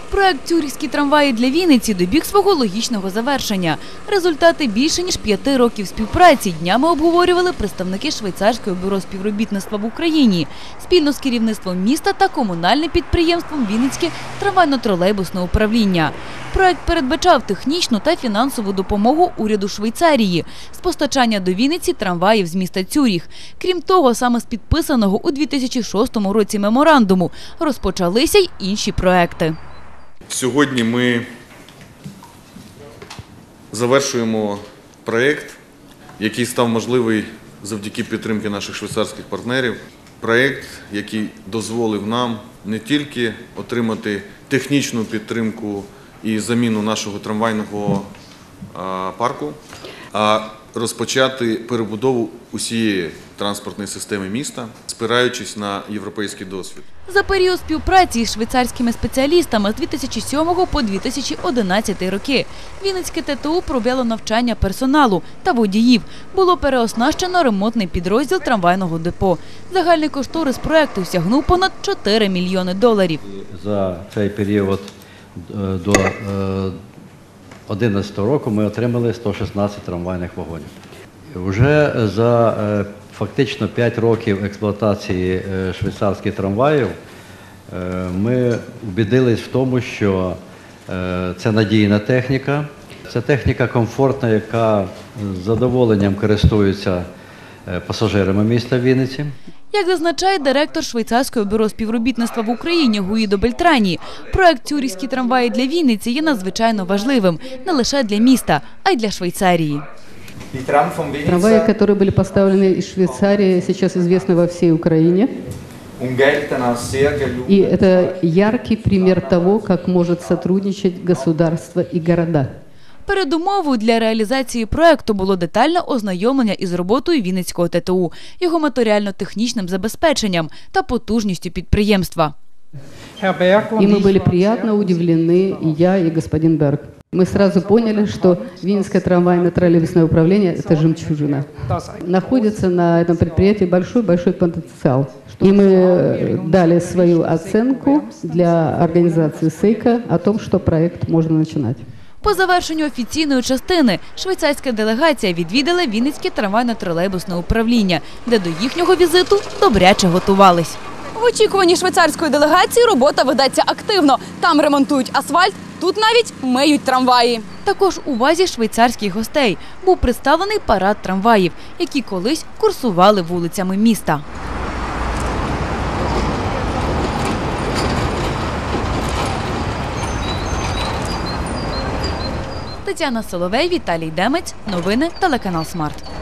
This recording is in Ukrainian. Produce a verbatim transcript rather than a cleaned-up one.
Проект «Цюрихські трамваї для Вінниці» добіг свого логічного завершення. Результати більше ніж п'яти років співпраці днями обговорювали представники Швейцарського бюро співробітництва в Україні спільно з керівництвом міста та комунальним підприємством «Вінницьке трамвайно-тролейбусне управління». Проект передбачав технічну та фінансову допомогу уряду Швейцарії з постачання до Вінниці трамваїв з міста Цюріх. Крім того, саме з підписаного у дві тисячі шостому році меморандуму розпочалися й інші проекти. Сьогодні ми завершуємо проєкт, який став можливий завдяки підтримці наших швейцарських партнерів. Проєкт, який дозволив нам не тільки отримати технічну підтримку і заміну нашого трамвайного парку, а розпочати перебудову усієї транспортної системи міста, спираючись на європейський досвід. За період співпраці з швейцарськими спеціалістами з дві тисячі сьомого по дві тисячі одинадцятий роки Вінницьке ТТУ провело навчання персоналу та водіїв. Було переоснащено ремонтний підрозділ трамвайного депо. Загальний кошторис проєкту сягнув понад чотири мільйони доларів. За цей період до дві тисячі одинадцятого року ми отримали сто шістнадцять трамвайних вагонів. Вже за фактично п'ять років експлуатації швейцарських трамваїв ми убедились в тому, що це надійна техніка, це техніка комфортна, яка з задоволенням користується пасажирами міста Вінниці. Як зазначає директор Швейцарського бюро співробітництва в Україні Гуїдо Бельтрані, проект «Цюрихські трамваї для Вінниці» є надзвичайно важливим не лише для міста, а й для Швейцарії. Трамваи, которые были поставлены из Швейцарии, сейчас известны во всей Украине. И это яркий пример того, как может сотрудничать государство и города. Передумовою для реалізації проекту було детальне ознайомлення із роботою Вінницького ТТУ, його матеріально-технічним забезпеченням та потужністю підприємства. И мы были приятно удивлены, и я, и господин Берг. Мы сразу поняли, что Винницкое трамвайно-троллейбусное управление – это жемчужина. Находится на этом предприятии большой-большой потенциал. И мы дали свою оценку для организации СЕЙКО о том, что проект можно начинать. По завершенню офіційної частини швейцарська делегація відвідала Вінницьке трамвайно-тролейбусне управління, де до їхнього візиту добряче готувались. В очікуванні швейцарської делегації робота ведеться активно. Там ремонтують асфальт, тут навіть миють трамваї. Також увазі швейцарських гостей був представлений парад трамваїв, які колись курсували вулицями міста. Тетяна Соловей, Віталій Демець. Новини телеканал «Смарт».